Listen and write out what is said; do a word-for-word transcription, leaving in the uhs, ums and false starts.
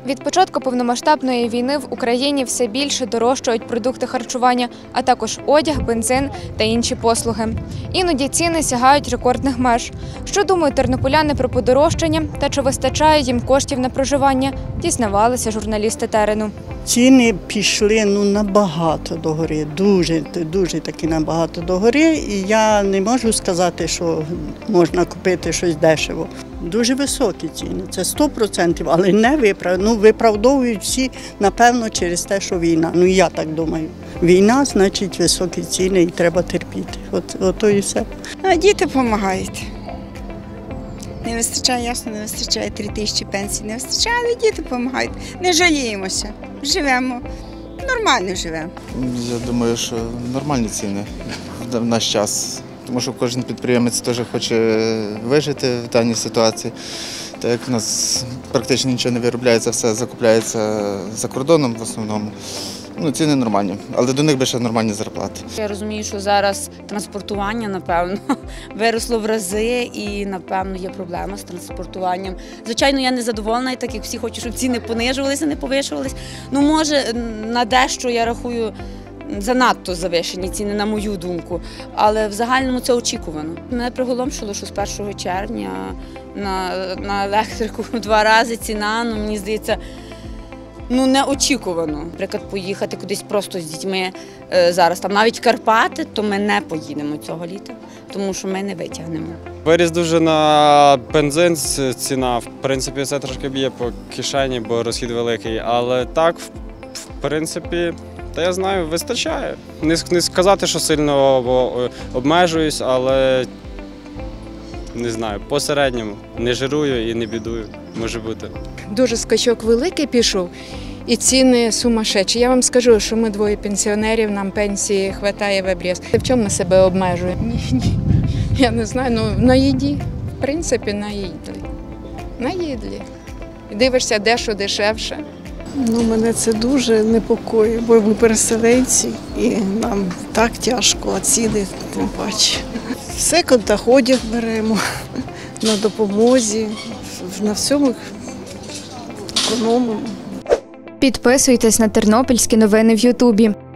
Від початку повномасштабної війни в Україні все більше дорожчають продукти харчування, а також одяг, бензин та інші послуги. Іноді ціни сягають рекордних меж. Що думають тернополяни про подорожчання та чи вистачає їм коштів на проживання, дізнавалися журналісти терену. Ціни пішли ну, набагато догори, дуже, дуже таки набагато догори. І я не можу сказати, що можна купити щось дешево. Дуже високі ціни, це сто відсотків, але не виправ... ну, виправдовують всі, напевно, через те, що війна. Ну, я так думаю. Війна, значить, високі ціни і треба терпіти. От, ото і все. А діти допомагають. Не вистачає, ясно, не вистачає три тисячі пенсій, не вистачає, але діти допомагають. Не жаліємося, живемо, нормально живемо. Я думаю, що нормальні ціни в наш час. Тому що кожен підприємець теж хоче вижити в даній ситуації. Так як у нас практично нічого не виробляється, все закупляється за кордоном в основному. Ну, ціни нормальні, але до них би ще нормальні зарплати. Я розумію, що зараз транспортування, напевно, виросло в рази і, напевно, є проблема з транспортуванням. Звичайно, я не задоволена, так як всі хочуть, щоб ціни понижувалися, не повишувалися. Ну, може, на дещо, я рахую, занадто завищені ціни, на мою думку, але в загальному це очікувано. Мене приголомшило, що з першого червня на, на електрику в два рази ціна, ну, мені здається, ну, неочікувано. Наприклад, поїхати кудись просто з дітьми е, зараз, там навіть в Карпати, то ми не поїдемо цього літа, тому що ми не витягнемо. Виріс дуже на бензин ціна, в принципі, це трошки б'є по кишені, бо розхід великий, але так, в принципі, та я знаю, вистачає. Не, не сказати, що сильно обмежуюсь, але не знаю, по-середньому. Не жирую і не бідую, може бути. Дуже скачок великий пішов і ціни сумасшедші. Я вам скажу, що ми двоє пенсіонерів, нам пенсії вистачає в обріз. В чому ми себе обмежуємо? Ні, ні. Я не знаю, ну на їді. В принципі, на їдлі. На їдлі. І дивишся, де що дешевше. Ну, мене це дуже непокоїть, бо ми переселенці і нам так тяжко, а ціни тим паче. Все контаходів беремо на допомозі, на всьому економимо. Підписуйтесь на тернопільські новини в Ютубі.